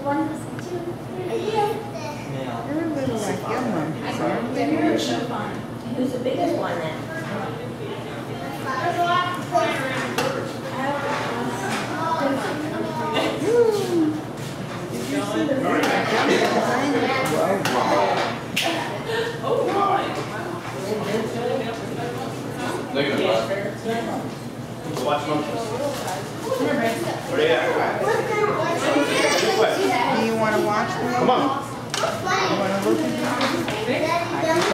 One, two, three. You're a little like your mom. They're so fun. Who's the biggest one then? Look at him. Watch monkeys. Where are you at? Do you want to watch them? Come on. You want to look at them?